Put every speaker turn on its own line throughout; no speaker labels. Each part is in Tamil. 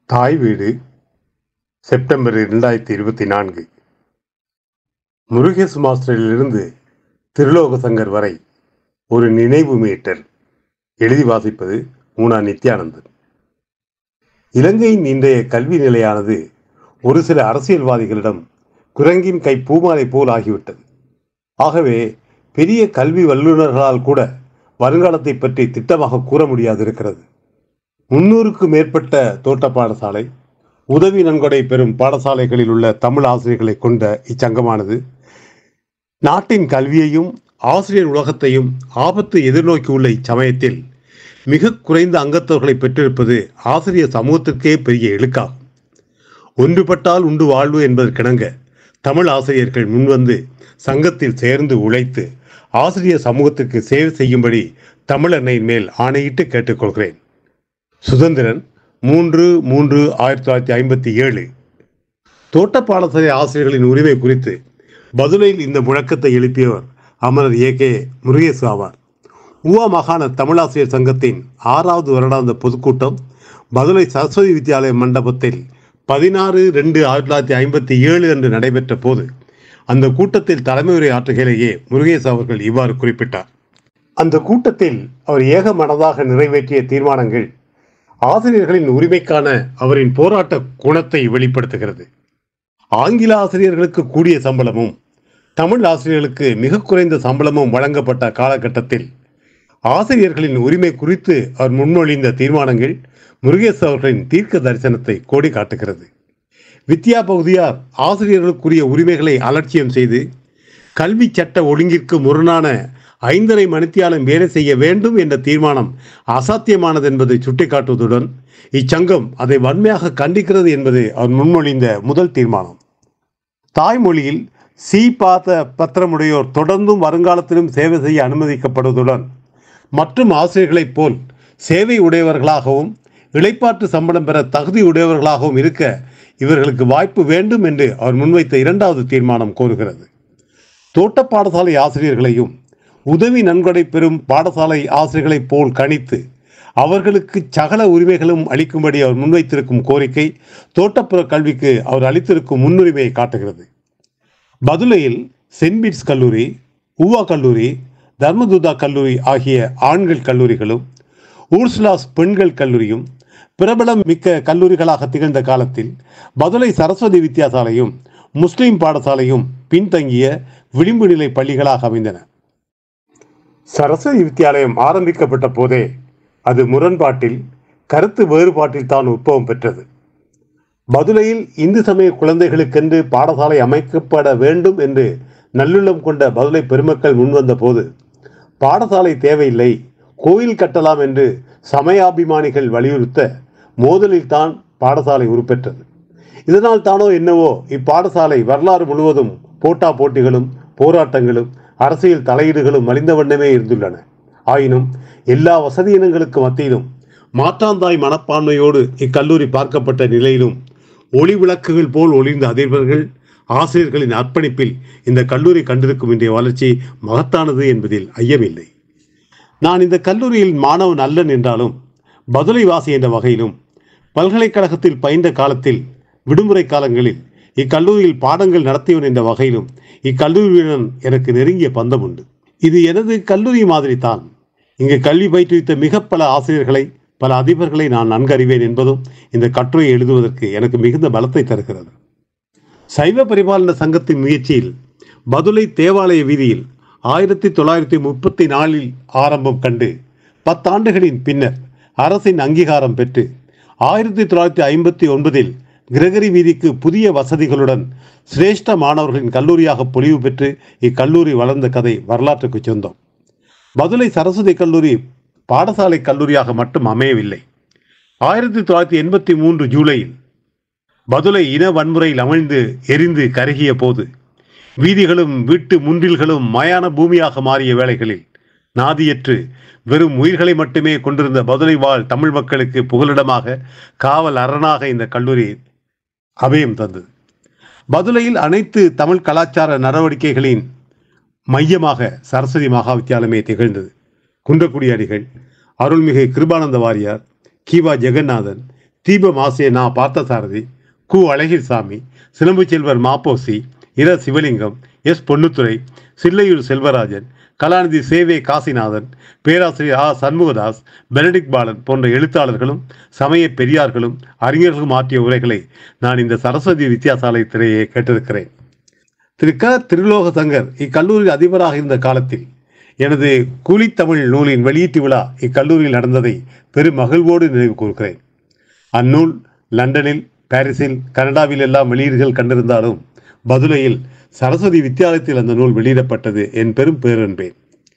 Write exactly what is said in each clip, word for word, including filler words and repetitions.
தாய் வீடு செப்டம்பர் இரண்டாயிரத்தி இருபத்தி நான்கு. முருகேசு மாஸ்டரிலிருந்து திருலோக சங்கர் வரை ஒரு நினைவு மீட்டல். எழுதி வாசிப்பது மூனா நித்யானந்தன். இலங்கையின் இன்றைய கல்வி நிலையானது ஒரு சில அரசியல்வாதிகளிடம் குரங்கின் கை பூமாலை போல் ஆகிவிட்டது. ஆகவே பெரிய கல்வி வல்லுநர்களால் கூட வருங்காலத்தை பற்றி திட்டமாக கூற முடியாது இருக்கிறது. முன்னூறுக்கு மேற்பட்ட தோட்ட பாடசாலை, உதவி நன்கொடை பெறும் பாடசாலைகளில் உள்ள தமிழ் ஆசிரியர்களை கொண்ட இச்சங்கமானது நாட்டின் கல்வியையும் ஆசிரியர் உலகத்தையும் ஆபத்து எதிர்நோக்கியுள்ள இச்சமயத்தில் மிக குறைந்த அங்கத்தவர்களை பெற்றிருப்பது ஆசிரியர் சமூகத்திற்கே பெரிய இழுக்காகும். ஒன்றுபட்டால் உண்டு வாழ்வு என்பதற்கிணங்க தமிழ் ஆசிரியர்கள் முன்வந்து சங்கத்தில் சேர்ந்து உழைத்து ஆசிரியர் சமூகத்திற்கு சேவை செய்யும்படி தமிழன்னையின் மேல் ஆணையிட்டு கேட்டுக்கொள்கிறேன். சுதந்திரன் மூன்று மூன்று ஆயிரத்தி தொள்ளாயிரத்தி ஐம்பத்தி ஏழு. தோட்ட பாடசாலை ஆசிரியர்களின் உரிமை குறித்து பதுளையில் இந்த முழக்கத்தை எழுப்பியவர் அமரர் ஏ கே முருகேசு ஆவார். ஊவா மாகாண தமிழாசிரியர் சங்கத்தின் ஆறாவது வருடாந்த பொதுக்கூட்டம் பதுளை சரஸ்வதி வித்யாலய மண்டபத்தில் பதினாறு ரெண்டு ஆயிரத்தி தொள்ளாயிரத்தி ஐம்பத்தி ஏழு அன்று நடைபெற்ற போது அந்த கூட்டத்தில் தலைமை உரை ஆற்றுகையிலேயே முருகேசு அவர்கள் இவ்வாறு குறிப்பிட்டார். அந்த கூட்டத்தில் அவர் ஏக மனதாக நிறைவேற்றிய தீர்மானங்கள் ஆசிரியர்களின் உரிமைக்கான அவரின் போராட்ட குணத்தை வெளிப்படுத்துகிறது. ஆங்கில ஆசிரியர்களுக்கு கூடிய சம்பளமும் தமிழ் ஆசிரியர்களுக்கு மிக குறைந்த சம்பளமும் வழங்கப்பட்ட காலகட்டத்தில் ஆசிரியர்களின் உரிமை குறித்து அவர் முன்மொழிந்த தீர்மானங்கள் முருகேசு அவர்களின் தீர்க்க தரிசனத்தை கோடி காட்டுகிறது. வித்யா பகுதியார் ஆசிரியர்களுக்குரிய உரிமைகளை அலட்சியம் செய்து கல்வி சட்ட ஒழுங்கிற்கு முரணான ஐந்தரை மணித்தியாலம் வேலை செய்ய வேண்டும் என்ற தீர்மானம் அசாத்தியமானது என்பதை சுட்டிக்காட்டுவதுடன் இச்சங்கம் அதை வன்மையாக கண்டிக்கிறது என்பது அவர் முன்மொழிந்த முதல் தீர்மானம். தாய்மொழியில் சி பாத பத்திரமுடையோர் தொடர்ந்தும் வருங்காலத்திலும் சேவை செய்ய அனுமதிக்கப்படுவதுடன் மற்றும் ஆசிரியர்களைப் போல் சேவை உடையவர்களாகவும் இளைப்பாற்று சம்பளம் பெற தகுதி உடையவர்களாகவும் இருக்க இவர்களுக்கு வாய்ப்பு வேண்டும் என்று அவர் முன்வைத்த இரண்டாவது தீர்மானம் கோருகிறது. தோட்ட பாடசாலை ஆசிரியர்களையும் உதவி நன்கொடை பெறும் பாடசாலை ஆசிரியர்களைப் போல் கணித்து அவர்களுக்கு சகல உரிமைகளும் அளிக்கும்படி அவர் முன்வைத்திருக்கும் கோரிக்கை தோட்டப்புற கல்விக்கு அவர் அளித்திருக்கும் முன்னுரிமையை காட்டுகிறது. பதுளையில் சென்ட் பீட்ஸ் கல்லூரி, ஊவா கல்லூரி, தர்மதுதா கல்லூரி ஆகிய ஆண்கள் கல்லூரிகளும் ஊர்சுலாஸ் பெண்கள் கல்லூரியும் பிரபலம் மிக்க கல்லூரிகளாக திகழ்ந்த காலத்தில் பதுளை சரஸ்வதி வித்யாசாலையும் முஸ்லிம் பாடசாலையும் பின்தங்கிய விளிம்பு நிலை பள்ளிகளாக அமைந்தன. சரஸ்வதி வித்யாலயம் ஆரம்பிக்கப்பட்ட போதே அது முரண்பாட்டில் கருத்து வேறுபாட்டில் தான் உற்பவம் பெற்றது. பதுளையில் இந்து சமய குழந்தைகளுக்கென்று பாடசாலை அமைக்கப்பட வேண்டும் என்று நல்லுள்ளம் கொண்ட பதுளை பெருமக்கள் முன்வந்த போது பாடசாலை தேவையில்லை, கோயில் கட்டலாம் என்று சமயாபிமானிகள் வலியுறுத்த மோதலில் தான் பாடசாலை உருப்பெற்றது. இதனால் தானோ என்னவோ இப்பாடசாலை வரலாறு முழுவதும் போட்டா போட்டிகளும் போராட்டங்களும் அரசியல் தலையீடுகளும் மலிந்த வண்ணமே இருந்துள்ளன. ஆயினும் எல்லா வசதியினங்களுக்கு மத்தியிலும் மாற்றாந்தாய் மனப்பான்மையோடு இக்கல்லூரி பார்க்கப்பட்ட நிலையிலும் ஒளி விளக்குகள் போல் ஒளிர்ந்த அதிபர்கள் ஆசிரியர்களின் அர்ப்பணிப்பில் இந்த கல்லூரி கண்டிருக்கும் இன்றைய வளர்ச்சி மகத்தானது என்பதில் ஐயமில்லை. நான் இந்த கல்லூரியில் மாணவன் அல்லன் என்றாலும் பதுளை வாசி என்ற வகையிலும் பல்கலைக்கழகத்தில் பயின்ற காலத்தில் விடுமுறை காலங்களில் இக்கல்லூரியில் பாடங்கள் நடத்தியவன் என்ற வகையிலும் இக்கல்லூரியுடன் எனக்கு நெருங்கிய பந்தம் உண்டு. இது எனது கல்லூரி மாதிரி தான். இங்கு கல்வி பயிற்றுவித்த மிக பல ஆசிரியர்களை, பல அதிபர்களை நான் நன்கறிவேன் என்பதும் இந்த கட்டுரையை எழுதுவதற்கு எனக்கு மிகுந்த பலத்தை தருகிறது. சைவ பரிபாலன சங்கத்தின் முயற்சியில் பதுளை தேவாலய வீதியில் ஆயிரத்தி தொள்ளாயிரத்தி முப்பத்தி நாலில் ஆரம்பம் கண்டு பத்தாண்டுகளின் பின்னர் அரசின் அங்கீகாரம் பெற்று ஆயிரத்தி தொள்ளாயிரத்தி ஐம்பத்தி ஒன்பதில் கிரகரி வீதிக்கு புதிய வசதிகளுடன் சிரேஷ்ட மாணவர்களின் கல்லூரியாக பொலிவு பெற்று இக்கல்லூரி வளர்ந்த கதை வரலாற்றுக்கு சொந்தம். பதுளை சரஸ்வதி கல்லூரி பாடசாலை கல்லூரியாக மட்டும் அமையவில்லை. ஆயிரத்தி தொள்ளாயிரத்தி எண்பத்தி மூன்று ஜூலையில் பதுளை இன வன்முறையில் அமிழ்ந்து எரிந்து கருகிய போது வீதிகளும் வீட்டு முன்றில்களும் மயான பூமியாக மாறிய வேளைகளில் நாதியற்று வெறும் உயிர்களை மட்டுமே கொண்டிருந்த பதுளை வாழ் தமிழ் மக்களுக்கு புகலிடமாக காவல் அரணாக இந்த கல்லூரி அபயம் தந்தது. பதுளையில் அனைத்து தமிழ் கலாச்சார நடவடிக்கைகளின் மையமாக சரஸ்வதி மகா வித்தியாலயமே திகழ்ந்தது. குன்றக்குடி அடிகள், அருள்மிகு கிருபானந்த வாரியார், கீவா ஜெகநாதன், தீபம் ஆசிரியர் நா பார்த்தசாரதி, கு அழகிர்சாமி, சிலம்பு செல்வர் மாப்போசி, இர சிவலிங்கம், எஸ் பொன்னுத்துரை, சில்லையூர் செல்வராஜன், கலாநிதி சேவே காசிநாதன், பேராசிரியர் ஆ சண்முகதாஸ், பெனடிக் பாலன் போன்ற எழுத்தாளர்களும் சமய பெரியார்களும் அறிஞர்களும் ஆற்றிய உரைகளை நான் இந்த சரஸ்வதி வித்தியாசாலையிலேயே கேட்டிருக்கிறேன். திரு க திருலோக சங்கர் இக்கல்லூரியில் அதிபராக இருந்த காலத்தில் எனது கூலித்தமிழ் நூலின் வெளியீட்டு விழா இக்கல்லூரியில் நடந்ததை பெரும் மகிழ்வோடு நினைவு கூறுகிறேன். அந்நூல் லண்டனில், பாரிஸில், கனடாவில் எல்லாம் வெளியீடுகள் கண்டிருந்தாலும் பதுளையில் சரஸ்வதி வித்தியாலயத்தில் அந்த நூல் வெளியிடப்பட்டது என் பெரும் பேரென்பேன்.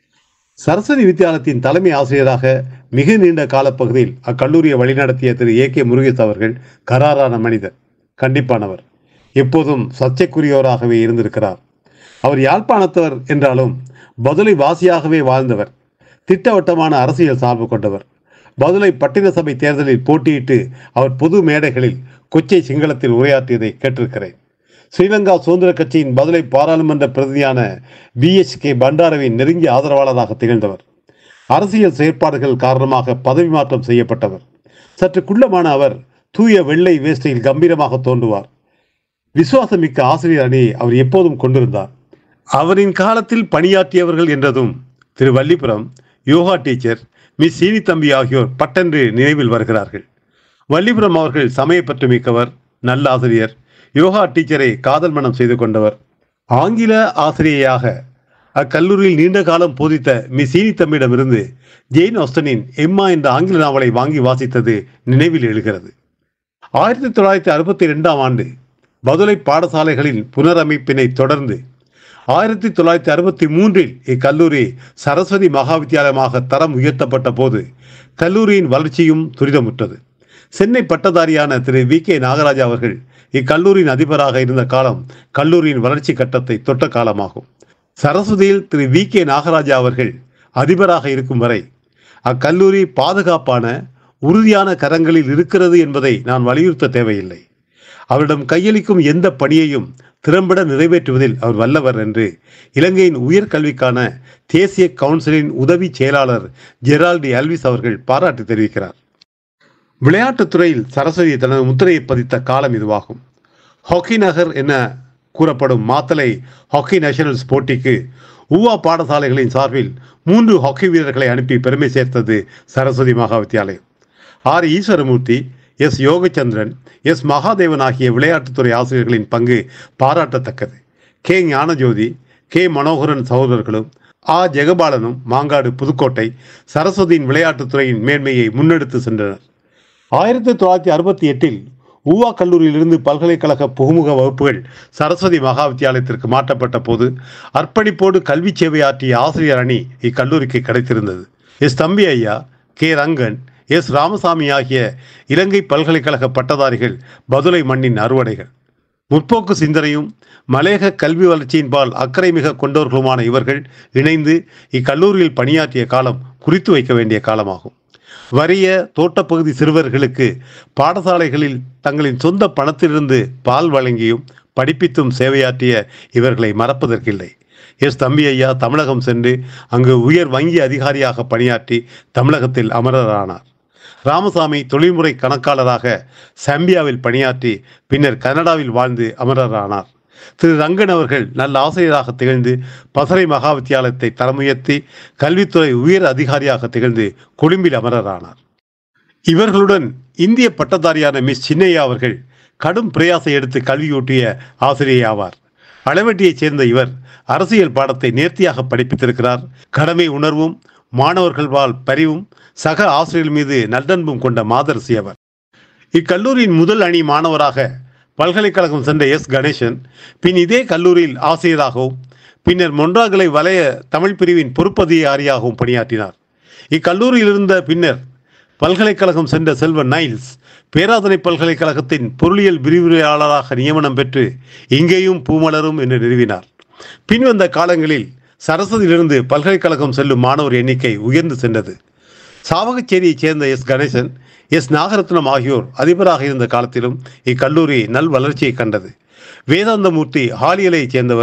சரஸ்வதி வித்தியாலயத்தின் தலைமை ஆசிரியராக மிக நீண்ட காலப்பகுதியில் அக்கல்லூரியை வழிநடத்திய திரு ஏ கே முருகேஷ் அவர்கள் கராரான மனிதர், கண்டிப்பானவர், எப்போதும் சர்ச்சைக்குரியவராகவே இருந்திருக்கிறார். அவர் யாழ்ப்பாணத்தவர் என்றாலும் பதுளை வாசியாகவே வாழ்ந்தவர். திட்டவட்டமான அரசியல் சார்பு கொண்டவர். பதுளை பட்டின சபை தேர்தலில் போட்டியிட்டு அவர் பொது மேடைகளில் கொச்சை சிங்களத்தில் உரையாற்றியதை கேட்டிருக்கிறேன். ஸ்ரீலங்கா சுதந்திர கட்சியின் பதுளை பாராளுமன்ற பிரதிநிதியான பி எச் கே பண்டாரவின் நெருங்கிய ஆதரவாளராக திகழ்ந்தவர். அரசியல் செயற்பாடுகள் காரணமாக பதவி மாற்றம் செய்யப்பட்டவர். சற்று குள்ளமான அவர் தூய வெள்ளை வேஷ்டியில் கம்பீரமாக தோன்றுவார். விசுவாசமிக்க ஆசிரியர் அணியை அவர் எப்போதும் கொண்டிருந்தார். அவரின் காலத்தில் பணியாற்றியவர்கள் என்றதும் திரு வள்ளிபுரம், யோகா டீச்சர் மிஸ் சீனி தம்பி ஆகியோர் பட்டென்று நினைவில் வருகிறார்கள். வள்ளிபுரம் அவர்கள் சமயப்பற்று மிக்கவர், நல்ல ஆசிரியர், யோகா டீச்சரை காதல் மனம் செய்து கொண்டவர். ஆங்கில ஆசிரியையாக அக்கல்லூரியில் நீண்ட காலம் போதித்த மிஸ் சீனி தம்பியிடமிருந்து ஜெயின் ஆஸ்டனின் எம்மா என்ற ஆங்கில நாவலை வாங்கி வாசித்தது நினைவில் எழுகிறது. ஆயிரத்தி தொள்ளாயிரத்தி அறுபத்தி இரண்டாம் ஆண்டு பதுளை பாடசாலைகளின் புனரமைப்பினை தொடர்ந்து ஆயிரத்தி தொள்ளாயிரத்தி அறுபத்தி மூன்றில் இக்கல்லூரி சரஸ்வதி மகா வித்தியாலயமாக தரம் உயர்த்தப்பட்ட போது கல்லூரியின் வளர்ச்சியும் துரிதமுற்றது. சென்னை பட்டதாரியான திரு வி கே நாகராஜா அவர்கள் இக்கல்லூரியின் அதிபராக இருந்த காலம் கல்லூரியின் வளர்ச்சி கட்டத்தை தொட்ட காலமாகும். சரஸ்வதியில் திரு வி கே நாகராஜா அவர்கள் அதிபராக இருக்கும் வரை அக்கல்லூரி பாதுகாப்பான உறுதியான கரங்களில் இருக்கிறது என்பதை நான் வலியுறுத்த தேவையில்லை. அவரிடம் கையளிக்கும் எந்த பணியையும் திறம்பட நிறைவேற்றுவதில் அவர் வல்லவர் என்று இலங்கையின் உயர்கல்விக்கான தேசிய கவுன்சிலின் உதவி செயலாளர் ஜெரால்டி அல்விஸ் அவர்கள் பாராட்டு தெரிவிக்கிறார். விளையாட்டுத் துறையில் சரஸ்வதி தனது முத்திரையை பதித்த காலம் இதுவாகும். ஹாக்கி நகர் என கூறப்படும் மாத்தளை ஹாக்கி நேஷனல்ஸ் போட்டிக்கு ஊவா பாடசாலைகளின் சார்பில் மூன்று ஹாக்கி வீரர்களை அனுப்பி பெருமை சேர்த்தது Saraswathi Maha Vidyalayam. R Eswaramoorthy, S Yogachandran, S Mahadevan ஆகிய விளையாட்டுத்துறை ஆசிரியர்களின் பங்கு பாராட்டத்தக்கது. கே ஞானஜோதி, கே மனோகரன் சகோதரர்களும் ஆ ஜெகபாலனும் மாங்காடு புதுக்கோட்டை சரஸ்வதியின் விளையாட்டுத்துறையின் மேன்மையை முன்னெடுத்து சென்றனர். ஆயிரத்தி தொள்ளாயிரத்தி அறுபத்தி எட்டில் ஊவா கல்லூரியிலிருந்து பல்கலைக்கழக புகுமுக வகுப்புகள் சரஸ்வதி மகா வித்தியாலயத்திற்கு மாற்றப்பட்ட போது அர்ப்பணிப்போடு கல்வி சேவையாற்றிய ஆசிரியர் அணி இக்கல்லூரிக்கு கிடைத்திருந்தது. எஸ் தம்பி ஐயா, கே ரங்கன், எஸ் ராமசாமி ஆகிய இலங்கை பல்கலைக்கழக பட்டதாரிகள் பதுளை மண்ணின் அறுவடைகள். முற்போக்கு சிந்தனையும் மலையக கல்வி வளர்ச்சியின்பால் அக்கறை மிக கொண்டவர்களுமான இவர்கள் இணைந்து இக்கல்லூரியில் பணியாற்றிய காலம் குறித்து வைக்க வேண்டிய காலமாகும். வறிய தோட்டப்பகுதி சிறுவர்களுக்கு பாடசாலைகளில் தங்களின் சொந்த பணத்திலிருந்து பால் வழங்கியும் படிப்பித்தும் சேவையாற்றிய இவர்களை மறப்பதற்கில்லை. எஸ் தம்பி ஐயா தமிழகம் சென்று அங்கு உயர் வங்கி அதிகாரியாக பணியாற்றி தமிழகத்தில் அமரரானார். ராமசாமி தொழில்முறை கணக்காளராக சாம்பியாவில் பணியாற்றி பின்னர் கனடாவில் வாழ்ந்து அமரரானார். திரு ரங்கன் அவர்கள் நல்ல ஆசிரியராக திகழ்ந்து பசறை மகா வித்தியாலயத்தை தரமுயர்த்தி கல்வித்துறை உயர் அதிகாரியாக திகழ்ந்து கொழும்பில் அமரரானார். இவர்களுடன் இந்திய பட்டதாரியான மிஸ் சின்னையா அவர்கள் கடும் பிரயாசை எடுத்து கல்வியூட்டிய ஆசிரியை ஆவார். அளவெட்டியைச் சேர்ந்த இவர் அரசியல் பாடத்தை நேர்த்தியாக படிப்பித்திருக்கிறார். கடமை உணர்வும் மாணவர்கள் வாழ் பரிவும் சக ஆசிரியர்கள் மீது நல்லன்பும் கொண்ட மாதரசி அவர். இக்கல்லூரியின் முதல் அணி மாணவராக பல்கலைக்கழகம் சென்ற எஸ் கணேசன் பின் இதே கல்லூரியில் ஆசிரியராகவும் பின்னர் மொன்றாகலை வலய தமிழ் பிரிவின் பொறுப்பதிகாரியாகவும் பணியாற்றினார். இக்கல்லூரியில் இருந்த பின்னர் பல்கலைக்கழகம் சென்ற செல்வன் நைல்ஸ் பேராதனை பல்கலைக்கழகத்தின் பொருளியல் விரிவுரையாளராக நியமனம் பெற்று இங்கேயும் பூமலரும் என்று நிறுவினார். பின்வந்த காலங்களில் சரஸ்வதியிலிருந்து பல்கலைக்கழகம் செல்லும் மாணவர் எண்ணிக்கை உயர்ந்து சென்றது. சாவகச்சேரியைச் சேர்ந்த எஸ் கணேசன், எஸ் நாகரத்னம் ஆகியோர் அதிபராக இருந்த காலத்திலும் இக்கல்லூரி நல் வளர்ச்சியை கண்டது. வேதாந்தமூர்த்தி ஹாலியலைச் சேர்ந்தவர்.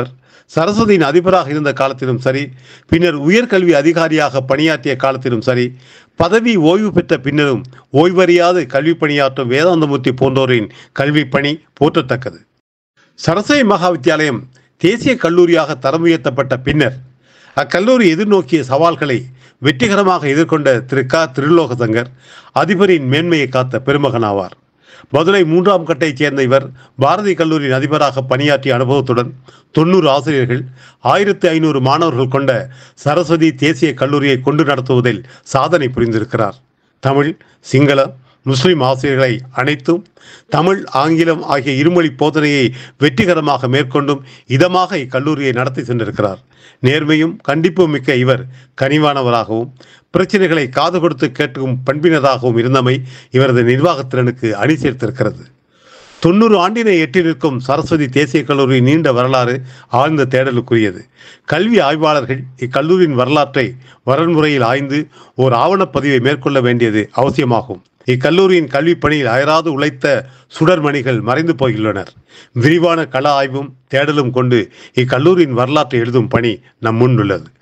சரஸ்வதியின் அதிபராக இருந்த காலத்திலும் சரி, பின்னர் உயர்கல்வி அதிகாரியாக பணியாற்றிய காலத்திலும் சரி, பதவி ஓய்வு பெற்ற பின்னரும் ஓய்வறியாது கல்வி பணியாற்றும் வேதாந்தமூர்த்தி போன்றோரின் கல்வி பணி போற்றத்தக்கது. சரஸ்வதி மகா வித்தியாலயம் தேசிய கல்லூரியாக தரம் உயர்த்தப்பட்ட பின்னர் அக்கல்லூரி எதிர்நோக்கிய சவால்களை வெற்றிகரமாக எதிர்கொண்ட திரு க திருலோகசங்கர் அதிபரின் மேன்மையை காத்த பெருமகனாவார். மதுரை மூன்றாம் கட்டைச் சேர்ந்த இவர் பாரதி கல்லூரியின் அதிபராக பணியாற்றிய அனுபவத்துடன் தொண்ணூறு ஆசிரியர்கள், ஆயிரத்தி ஐநூறு மாணவர்கள் கொண்ட சரஸ்வதி தேசிய கல்லூரியை கொண்டு நடத்துவதில் சாதனை புரிந்திருக்கிறார். தமிழ், சிங்களம், முஸ்லிம் ஆசிரியர்களை அனைத்தும் தமிழ், ஆங்கிலம் ஆகிய இருமொழி போதனையை வெற்றிகரமாக மேற்கொண்டும் இதமாக இக்கல்லூரியை நடத்தி சென்றிருக்கிறார். நேர்மையும் கண்டிப்பும் மிக்க இவர் கனிவானவராகவும் பிரச்சனைகளை காது கொடுத்து கேட்கும் பண்பினராகவும் இருந்தமை இவரது நிர்வாகத்திறனுக்கு அணி சேர்த்திருக்கிறது. தொண்ணூறு ஆண்டினை எட்டி நிற்கும் சரஸ்வதி தேசிய கல்லூரி நீண்ட வரலாறு ஆழ்ந்த தேடலுக்குரியது. கல்வி ஆய்வாளர்கள் இக்கல்லூரியின் வரலாற்றை வரன்முறையில் ஆய்ந்து ஓர் ஆவணப்பதிவை மேற்கொள்ள வேண்டியது அவசியமாகும். இக்கல்லூரியின் கல்வி பணியில் அயராது உழைத்த சுடர்மணிகள் மறைந்து போயுள்ளனர். விரிவான கள ஆய்வும் தேடலும் கொண்டு இக்கல்லூரியின் வரலாற்றை எழுதும் பணி நம் முன் உள்ளது.